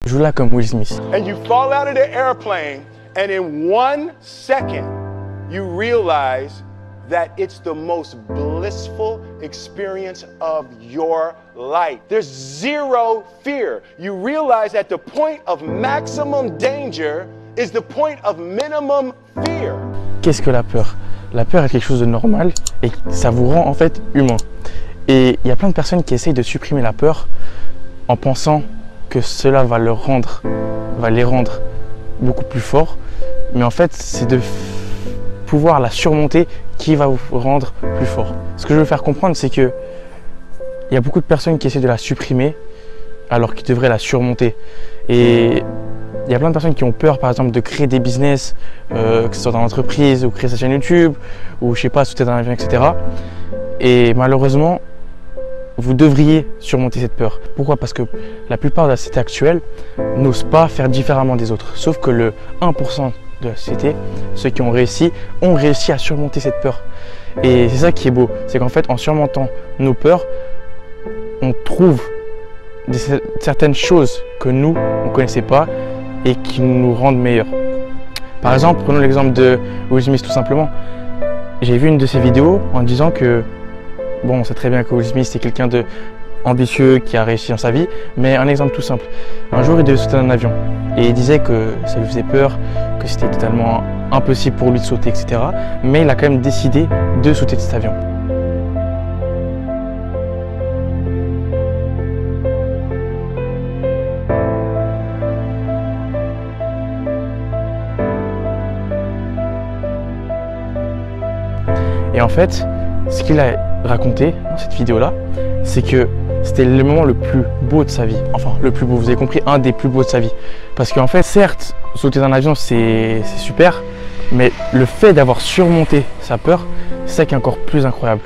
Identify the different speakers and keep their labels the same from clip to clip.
Speaker 1: Joue là comme Will Smith.
Speaker 2: And you fall out of the airplane, and in 1 second, you realize that it's the most blissful experience of your life. There's zero fear. You realize that the point of maximum danger is the point of minimum fear.
Speaker 1: Qu'est-ce que la peur? La peur est quelque chose de normal et ça vous rend en fait humain. Et il y a plein de personnes qui essayent de supprimer la peur en pensant que cela va les rendre beaucoup plus forts. Mais en fait, c'est de pouvoir la surmonter qui va vous rendre plus fort. Ce que je veux faire comprendre, c'est que il y a beaucoup de personnes qui essaient de la supprimer alors qu'ils devraient la surmonter. Et il y a plein de personnes qui ont peur, par exemple, de créer des business, que ce soit dans l'entreprise ou créer sa chaîne YouTube, ou je sais pas, sauter dans l'avion, etc. Et malheureusement, vous devriez surmonter cette peur. Pourquoi? Parce que la plupart de la société actuelle n'ose pas faire différemment des autres. Sauf que le 1% de la société, ceux qui ont réussi à surmonter cette peur. Et c'est ça qui est beau, c'est qu'en fait, en surmontant nos peurs, on trouve certaines choses que nous, on ne connaissait pas et qui nous rendent meilleurs. Par exemple, prenons l'exemple de Will Smith tout simplement. J'ai vu une de ses vidéos en disant que, bon, on sait très bien que Will Smith c'est quelqu'un de ambitieux qui a réussi dans sa vie, mais un exemple tout simple. Un jour, il devait sauter d'un avion et il disait que ça lui faisait peur, que c'était totalement impossible pour lui de sauter, etc. Mais il a quand même décidé de sauter de cet avion. Et en fait, ce qu'il a raconté dans cette vidéo-là, c'est que c'était le moment le plus beau de sa vie. Enfin, le plus beau, vous avez compris, un des plus beaux de sa vie. Parce qu'en fait, certes, sauter d'un avion, c'est super, mais le fait d'avoir surmonté sa peur, c'est ça qui est encore plus incroyable.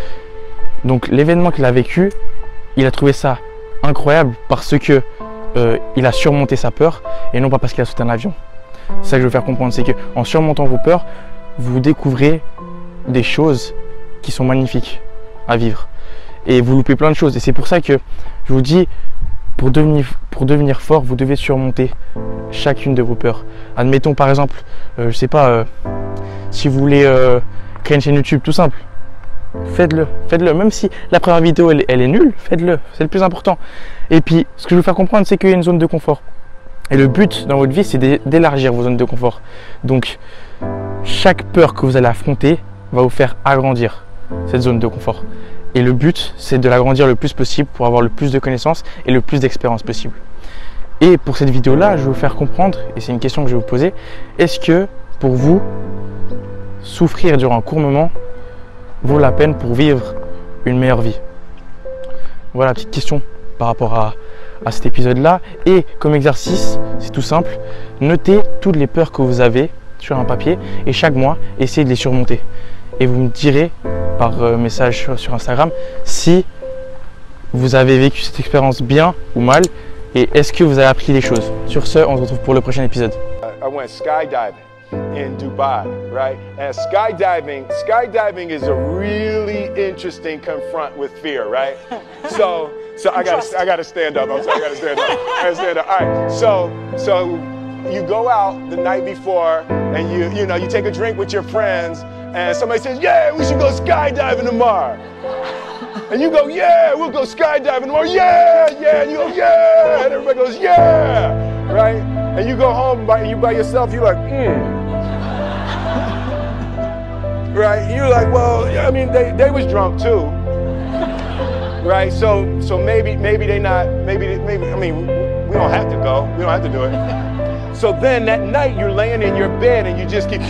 Speaker 1: Donc, l'événement qu'il a vécu, il a trouvé ça incroyable parce que il a surmonté sa peur et non pas parce qu'il a sauté un avion. C'est ça que je veux faire comprendre, c'est qu'en surmontant vos peurs, vous découvrez des choses qui sont magnifiques à vivre. Et vous loupez plein de choses. Et c'est pour ça que je vous dis, pour devenir fort, vous devez surmonter chacune de vos peurs. Admettons par exemple, je sais pas, si vous voulez créer une chaîne YouTube, tout simple. Faites-le. Même si la première vidéo elle est nulle, faites-le. C'est le plus important. Et puis, ce que je veux faire comprendre, c'est qu'il y a une zone de confort. Et le but dans votre vie, c'est d'élargir vos zones de confort. Donc, chaque peur que vous allez affronter va vous faire agrandir cette zone de confort. Et le but, c'est de l'agrandir le plus possible pour avoir le plus de connaissances et le plus d'expérience possible. Et pour cette vidéo-là, je vais vous faire comprendre, et c'est une question que je vais vous poser, est-ce que pour vous, souffrir durant un court moment vaut la peine pour vivre une meilleure vie? Voilà, petite question par rapport à cet épisode-là. Et comme exercice, c'est tout simple, notez toutes les peurs que vous avez sur un papier et chaque mois, essayez de les surmonter. Et vous me direz par message sur Instagram si vous avez vécu cette expérience bien ou mal et est-ce que vous avez appris des choses. Sur ce, on se retrouve pour le prochain épisode.
Speaker 2: I went skydiving in Dubai, right? And skydiving is a really interesting confront with fear, right? So I gotta stand up. I'm sorry, I gotta stand up. I gotta stand up. All right. So you go out the night before and you know you take a drink with your friends and somebody says, yeah, we should go skydiving tomorrow. And you go, yeah, we'll go skydiving tomorrow. Yeah. And you go, yeah. And everybody goes, yeah. Right? And you go home and you by yourself, you're like, Right? You're like, well, I mean, they was drunk too. Right? So maybe they not, maybe, I mean, we don't have to go. We don't have to do it. So then that night you're laying in your bed and you just keep,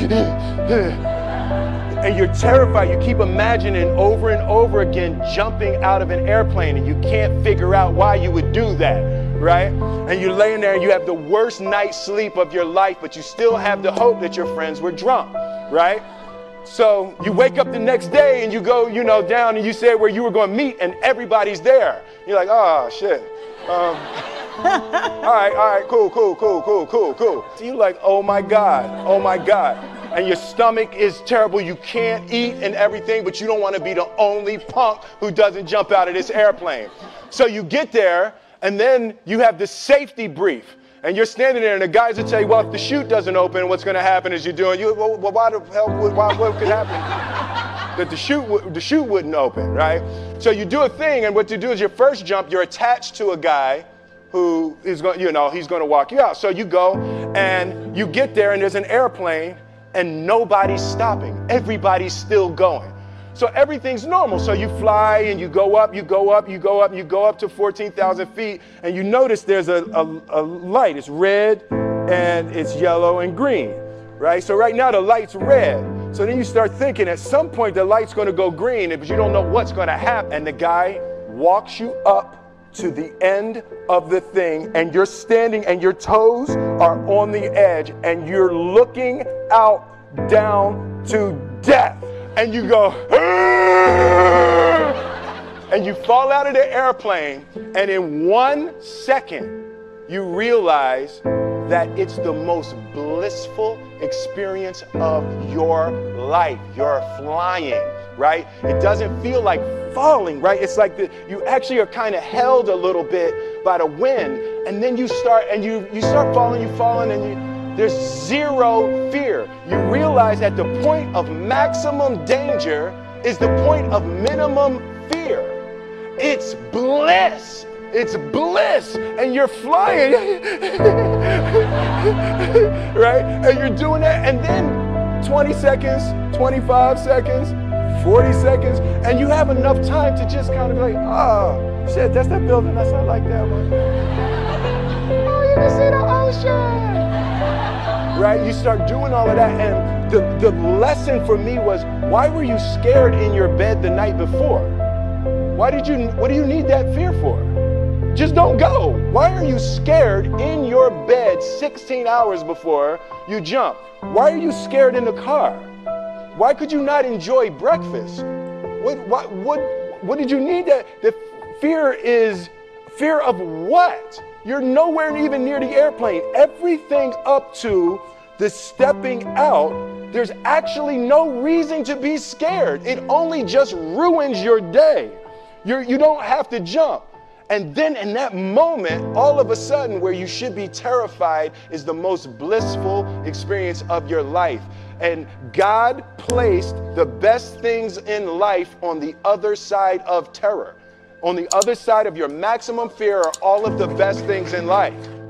Speaker 2: and you're terrified. You keep imagining over and over again jumping out of an airplane and you can't figure out why you would do that, right? And you're laying there and you have the worst night's sleep of your life, but you still have the hope that your friends were drunk, right? So you wake up the next day and you go, you know, down and you say where you were going to meet and everybody's there. You're like, oh, shit. All right, cool. So you're like, oh my God. And your stomach is terrible, you can't eat and everything, but you don't want to be the only punk who doesn't jump out of this airplane. So you get there, and then you have the safety brief. And you're standing there, and the guys will tell you, well, if the chute doesn't open, what's going to happen is you're doing, well, why the hell, what could happen? That the chute wouldn't open, right? So you do a thing, and what you do is your first jump, you're attached to a guy who is going, he's going to walk you out. So you go, and you get there, and there's an airplane, and nobody's stopping. Everybody's still going. So everything's normal. So you fly and you go up, you go up, you go up, you go up to 14,000 feet, and you notice there's a light. It's red and it's yellow and green, right? So right now the light's red. So then you start thinking at some point the light's going to go green, but you don't know what's going to happen. And the guy walks you up to the end of the thing, and you're standing and your toes are on the edge, and you're looking out down to death. And you go, and you fall out of the airplane, and in 1 second, you realize that it's the most blissful experience of your life. You're flying, right? It doesn't feel like falling, right? It's like you actually are kind of held a little bit by the wind, and then you start, and you start falling, there's zero fear. You realize that the point of maximum danger is the point of minimum fear. It's bliss. It's bliss. And you're flying. Right? And you're doing that. And then 20 seconds, 25 seconds, 40 seconds. And you have enough time to just kind of be like, oh, shit, that's that building. That's not like that one. Oh, you can see the ocean. Right? You start doing all of that, and the lesson for me was, why were you scared in your bed the night before? What do you need that fear for? Just don't go. Why are you scared in your bed 16 hours before you jump? Why are you scared in the car? Why could you not enjoy breakfast? What did you need that? The fear is fear of what? You're nowhere even near the airplane. Everything up to the stepping out, there's actually no reason to be scared. It only just ruins your day. You don't have to jump. And then in that moment, all of a sudden, where you should be terrified is the most blissful experience of your life. And God placed the best things in life on the other side of terror. On the other side of your maximum fear are all of the best things in life.